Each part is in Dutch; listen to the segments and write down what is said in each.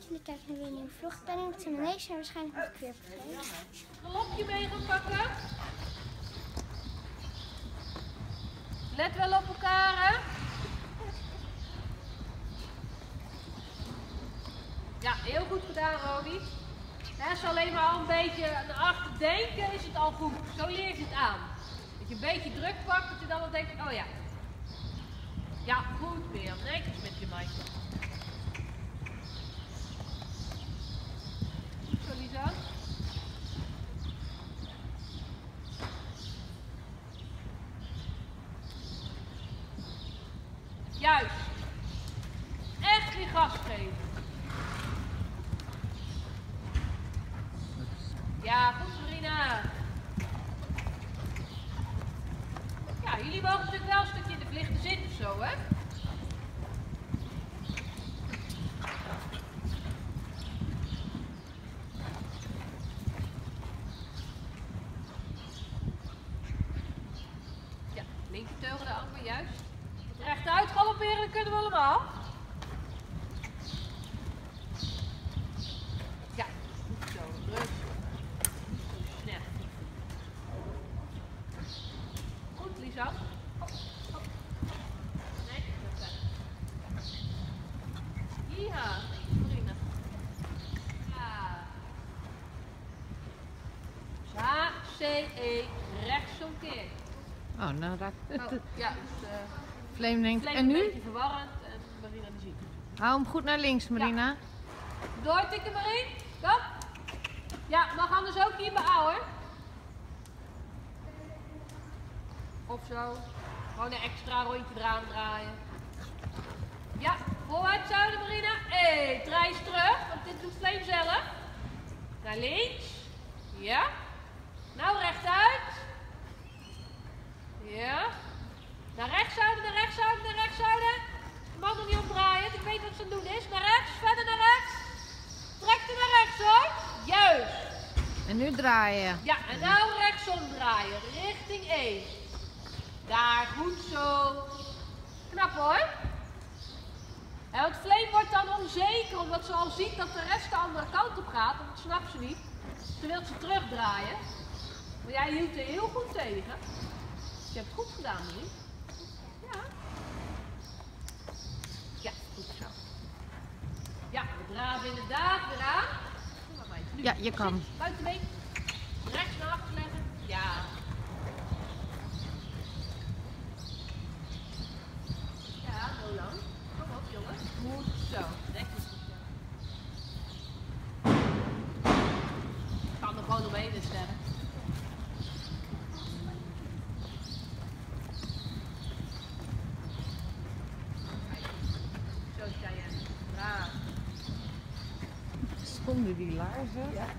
jullie kijken naar weer een nieuwe vlog. Ik ben in Indonesië en waarschijnlijk nog een keer vergeten. Galopje mee gaan pakken. Let wel op elkaar, hè? Ja, heel goed gedaan, Rodi. Als je alleen maar al een beetje naar achter denken, is het al goed. Zo leer je het aan. Dat je een beetje druk pakt, dat je dan wel denkt, oh ja. Ja, goed weer. Netjes met je meisje. Goed zo, Lisa. Juist. Echt weer gas geven. Ja, goed Marina. Ja, jullie mogen natuurlijk wel een stukje in de vlichten zitten of zo, hè? Ja, linkerteugel de armen, juist. Rechtuit galopperen, dat kunnen we allemaal. Ja, goed zo, rustig. Zo snel. Goed, Lisa. Hop. Nee, dat is ja, Marina. Ja. H-C-E, rechtsomkeer. Oh, nou dat. Oh, ja, dus Vleem denkt. En een nu? beetje verwarrend en Marina de ziet. Hou hem goed naar links, Marina. Ja. Doortikken, Marien. Kom. Ja, mag anders ook hier behouden. Of zo. Gewoon een extra rondje eraan draaien. Ja, vooruit zouden, Marina. Hé, draai eens terug, want dit doet Vleem zelf. Naar links. Ja. Nou, rechtuit. Ja. Naar rechts zouden, naar rechts zouden, naar rechts zouden. Je mag nog niet omdraaien, ik weet wat ze aan het doen is. Naar rechts, verder naar rechts. Trek er naar rechts hoor. Juist. En nu draaien. Ja, en nou rechtsom draaien, richting 1. Daar, goed zo. Knap hoor. En want Vleem wordt dan onzeker, omdat ze al ziet dat de rest de andere kant op gaat. Want dat snapt ze niet. Ze wil ze terugdraaien. Maar jij hield er heel goed tegen. Je hebt het goed gedaan, Marie. Ja. Ja, goed zo. Ja, we draven inderdaad weer aan. Kom maar, meid. Nu. Ja, je kan. Buitenbeen. Rechts naar achter leggen. Ja. Ja, zo lang. Kom op, jongen. Goed zo. Netjes. Ik kan er gewoon omheen stellen. Stonden die laarzen? Ja.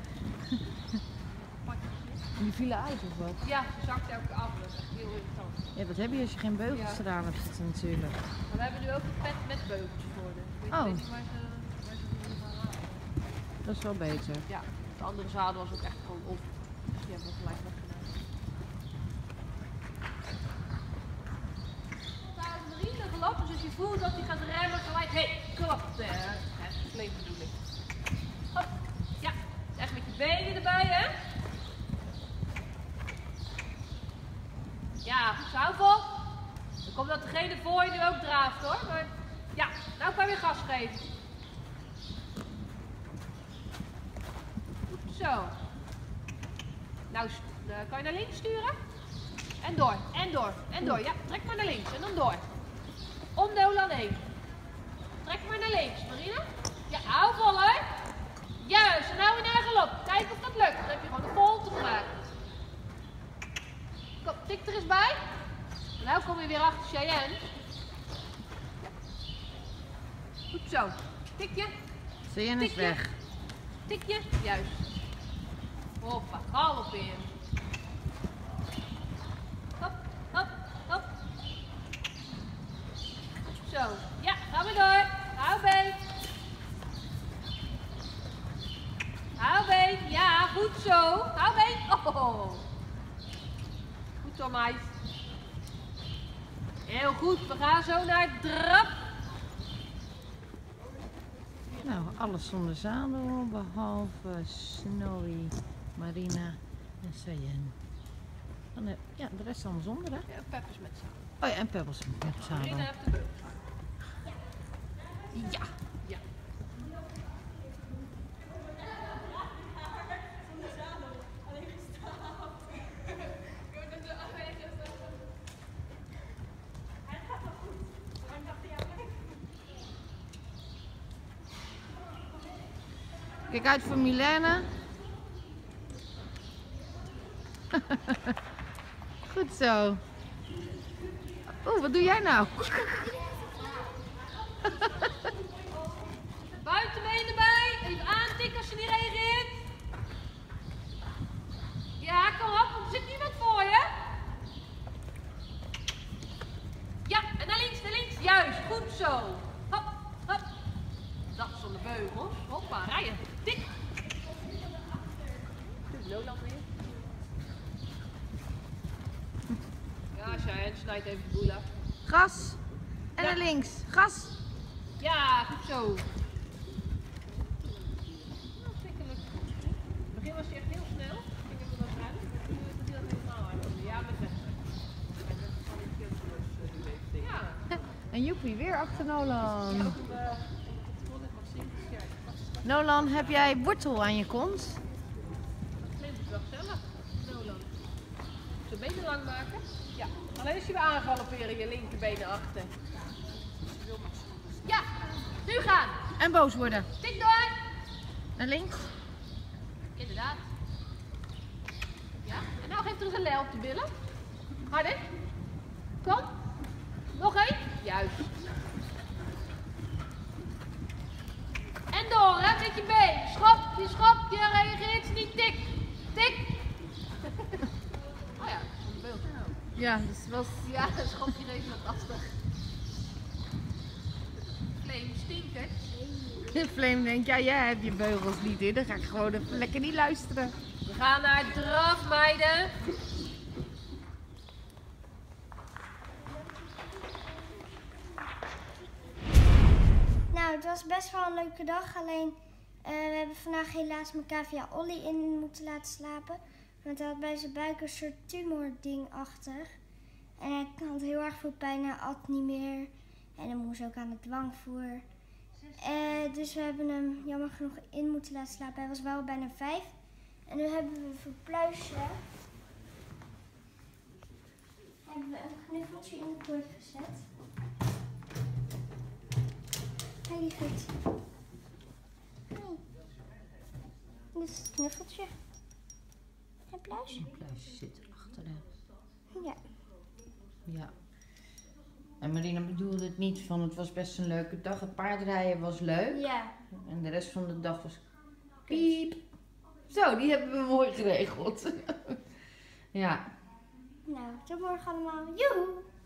En die vielen uit of wat? Ja, ze zakte elke af. Dat is echt heel irritant. Ja, dat heb je als je geen beugels Ja. gedaan hebt natuurlijk. Maar we hebben nu ook een pet met beugeltjes voor. Dus ik weet niet waar ze die gaan halen. Dat is wel beter. Ja, de andere zadel was ook echt gewoon op. Dus die hebben we gelijk weggedaan. Nou, Marien de galop, dus als je voelt dat hij gaat remmen, gelijk, hé, klap. Vleem bedoel ik. Hop, ja, echt met je benen erbij, hè. Ja, goed zo, hou vol. Dan komt dat degene voor je nu ook draaft hoor. Maar ja, nou kan je weer gas geven. Goed zo. Nou, kan je naar links sturen? En door, en door, en door. Ja, trek maar naar links en dan door. Omdeel aan 1. Trek maar naar links, Marina. Ja, hou vol hoor. Juist, en nou weer naar galop. Kijk of dat lukt. Dan heb je gewoon de volte gemaakt. Kom, tik er eens bij. En nou kom je weer achter Cheyenne. Ja. Goed zo. Tikje. Cheyenne is weg. Tikje. Juist. Hoppa, galopperen. Hop, hop, hop. Goed zo. Ja, gaan we door. Hou been. Hou been. Ja, goed zo. Hou been. Oh. Goed zo, meid. Heel goed. We gaan zo naar draf. Nou, alles zonder zadel, behalve Snowy, Marina en Cheyenne. Dan, ja, de rest allemaal zonder, hè? Ja, Peppers met zadel. Oh ja, en Pebbles met zadel. Marina heeft de beugel. Ja. Ja. Kijk uit voor Milena. Goed zo. Oeh, wat doe jij nou? Buitenbeen erbij. Even aantikken als je niet reageert. Ja, kom op, want er zit niemand voor je. Ja, en naar links, naar links. Juist, goed zo. Hop, hop. Dat zonder beugels. Hoppa, rijden. Tik. Lola weer. Ja, Cheyenne, snijd even de boel af. Gas. En naar links. Gas. Ja, goed zo. Nou, schrikkelijk. In het begin was hij echt heel snel. Ging ik er wel uit. Nu doet hij dat helemaal uit. Ja, met rechts. Ja. En Joepie weer achter Nolan. Ja, ook Nolan, heb jij wortel aan je kont? neemt het wel gezellig. Nolan. Zo benen lang maken? Ja. Alleen als je weer aangalopperen, je linkerbeen naar achter. Ja, nu gaan. En boos worden. Tik door. Naar links. Inderdaad. Ja, en nou geef er eens een lei op de billen. Harder. Kom. Nog één. Juist. En door, hè, met je been. Schop, je reageert niet. Tik. Tik. Oh ja, van de beeld. Ja, dus was... Ja, een schopje even wat lastig. Vleem stinkert. De Flame denkt, ja, jij hebt je beugels niet in. Dan ga ik gewoon even lekker niet luisteren. We gaan naar draf, meiden. Nou, het was best wel een leuke dag. Alleen, we hebben vandaag helaas mijn cavia Olly in moeten laten slapen. Want hij had bij zijn buik een soort tumor-ding achter. En hij had heel erg veel pijn, hij at niet meer. En hij moest ook aan de dwangvoer. Dus we hebben hem jammer genoeg in moeten laten slapen. Hij was wel bijna 5. En nu hebben we voor Pluisje hebben we een knuffeltje in de koord gezet. Hey lieverd. Hey. Dit is het knuffeltje. En Pluisje. Pluisje zit erachter. Ja. Ja. En Marina bedoelde het niet van het was best een leuke dag. Het paardrijden was leuk. Ja. En de rest van de dag was piep. Zo, die hebben we mooi geregeld. Ja. Nou, tot morgen allemaal. Joehoe!